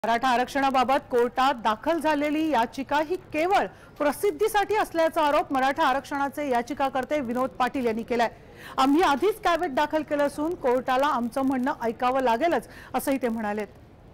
मराठा आरक्षणाबाबत कोर्टात दाखल झालेली याचिका ही केवळ प्रसिद्धीसाठी असल्याचा आरोप मराठा आरक्षणाचे याचिकाकर्ते विनोद पाटील यांनी केलाय। आम्ही आधीच कॅवेट दाखल केलं असून कोर्टाला आमचं म्हणणं ऐकावं लागेलच असंही ते म्हणाले।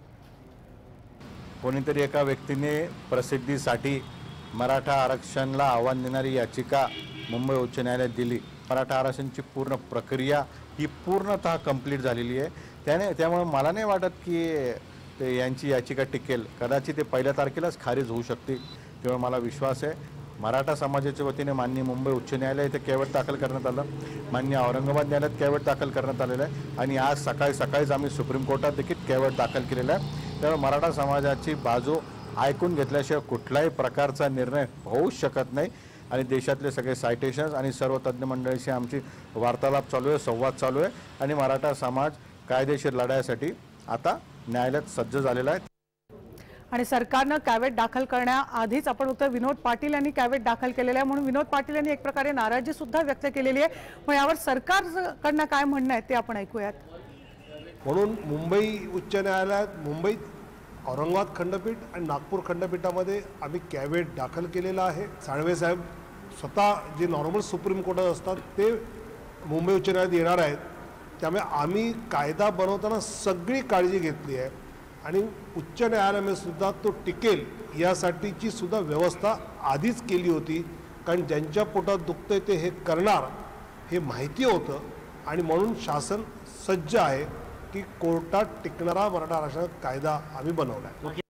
कोणीतरी एका व्यक्तीने प्रसिद्धीसाठी मराठा आरक्षणाला आव्हान देणारी याचिका मुंबई उच्च न्यायालयात दिली। मराठा आरक्षणाची पूर्ण प्रक्रिया ही पूर्णतः कंप्लीट झालेली आहे। त्यामुळे मला नाही वाटत की ते यांची याचिका टिकेल। कदाचित ते पहिल्या तारखेलाच खारिज होऊ शकते। त्यामुळे मला विश्वास आहे मराठा समाजाच्या वतीने माननीय मुंबई उच्च न्यायालय इथे कॅवेट दाखल करण्यात आलं, माननीय औरंगाबाद न्यायालयात कॅवेट दाखल करण्यात आलेलं आहे आणि आज सकाळीच आम्ही सुप्रीम कोर्टात देखील कॅवेट दाखल केलेला आहे। त्यामुळे मराठा समाजाची बाजू ऐकून घेतल्याशिवाय कुठल्याही प्रकारचा निर्णय होऊ शकत नाही आणि देशातले सगळे सायटेशन्स आणि सर्व तज्ञ मंडळींशी आमची वार्तालाप चालू आहे, संवाद चालू आहे आणि मराठा समाज कायदेशीर लढ्यासाठी आता न्यायालयात सज्ज झालेला आहे। आणि सरकारने कॅवेट दाखल करण्याआधीच आपण बघतोय विनोद पाटील यांनी कॅवेट दाखल केलेला आहे, म्हणून विनोद पाटील यांनी एक प्रकारे नाराजी सुद्धा व्यक्त केलेली आहे। पण यावर सरकारकडनं काय म्हणणं आहे ते आपण ऐकूयात। म्हणून मुंबई उच्च न्यायालयात मुंबई औरंगाबाद खंडपीठ आणि नागपूर खंडपीठामध्ये आम्ही कॅवेट दाखल केलेला आहे। साळवे साहेब स्वतः जे नॉर्मल सुप्रीम कोर्टात असतात ते मुंबई उच्च न्यायालयात येणार आहेत। त्यामुळे आम्ही कायदा बनवताना सगळी काळजी घेतली आहे आणि उच्च न्यायालयामध्ये सुद्धा तो टिकेल यासाठीची सुद्धा व्यवस्था आधीच केली होती, कारण ज्यांच्या पोटात दुखतंय ते हे करणार हे माहिती होतं आणि म्हणून शासन सज्ज आहे की कोर्टात टिकणारा मराठा आरक्षण कायदा आम्ही बनवला आहे।